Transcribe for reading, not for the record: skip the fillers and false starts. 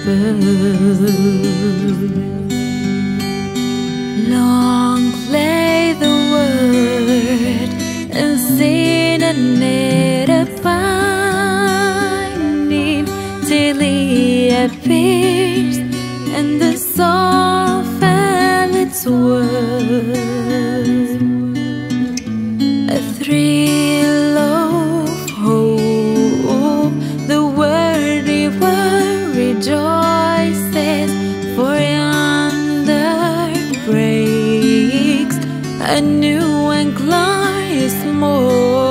Long lay the word unseen and made abiding till he appears, and the soul felt its worth. A thrill of hope, the worthy world rejoices, for yonder breaks a new and glorious morn.